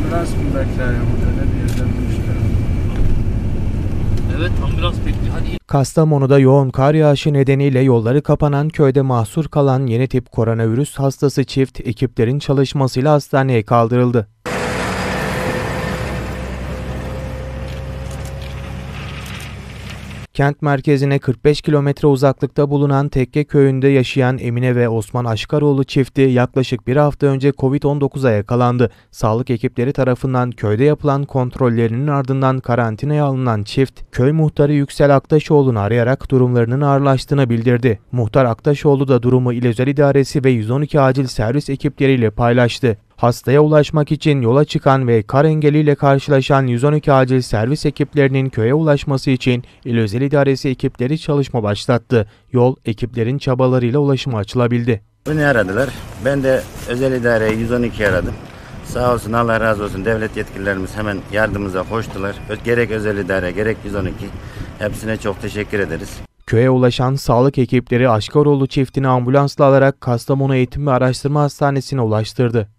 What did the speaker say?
Ambulans mı bekliyor burada? Ne diyeceğim işte. Evet, ambulans bekliyor. Hadi. Kastamonu'da yoğun kar yağışı nedeniyle yolları kapanan köyde mahsur kalan yeni tip koronavirüs hastası çift ekiplerin çalışmasıyla hastaneye kaldırıldı. Kent merkezine 45 kilometre uzaklıkta bulunan Tekke köyünde yaşayan Emine ve Osman Aşkaroğlu çifti yaklaşık bir hafta önce Covid-19'a yakalandı. Sağlık ekipleri tarafından köyde yapılan kontrollerinin ardından karantinaya alınan çift, köy muhtarı Yüksel Aktaşoğlu'nu arayarak durumlarının ağırlaştığını bildirdi. Muhtar Aktaşoğlu da durumu İl Özel İdaresi ve 112 acil servis ekipleriyle paylaştı. Hastaya ulaşmak için yola çıkan ve kar engeliyle karşılaşan 112 acil servis ekiplerinin köye ulaşması için İl Özel İdaresi ekipleri çalışma başlattı. Yol ekiplerin çabalarıyla ulaşıma açılabildi. Beni aradılar. Ben de özel idareye 112 aradım. Sağ olsun, Allah razı olsun, devlet yetkililerimiz hemen yardımımıza koştular. Gerek özel idare gerek 112, hepsine çok teşekkür ederiz. Köye ulaşan sağlık ekipleri Aşkaroğlu çiftini ambulansla alarak Kastamonu Eğitim ve Araştırma Hastanesi'ne ulaştırdı.